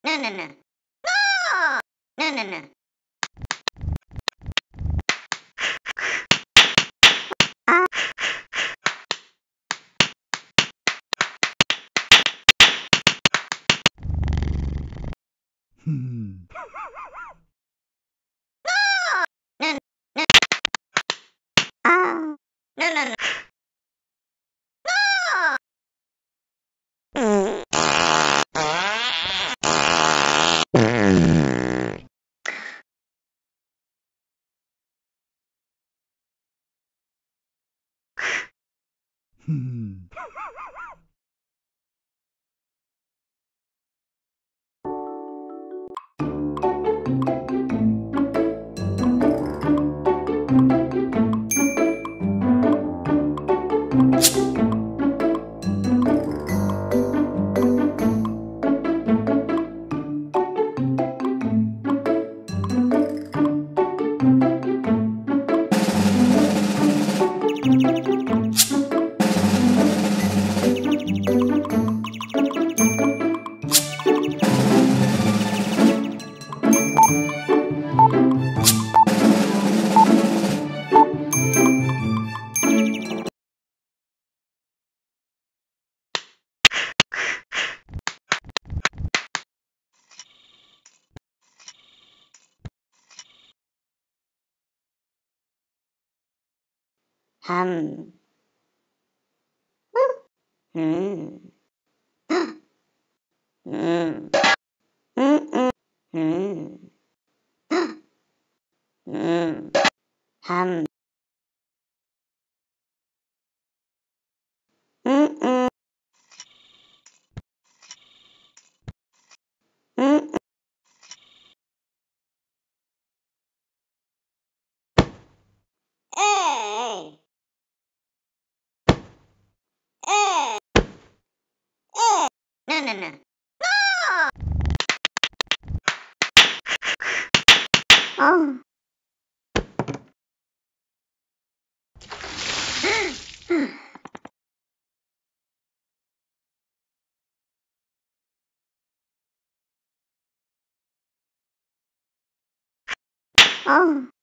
No, no, no. No, no, no. Hmm. No, no. No, no, no. Hmm. Hum. Hmm. Hmm. Hmm. Hmm. Hum. Mm-mm. Mm-mm. Hey. Hey. Hey. No, no, no. Oh. Oh.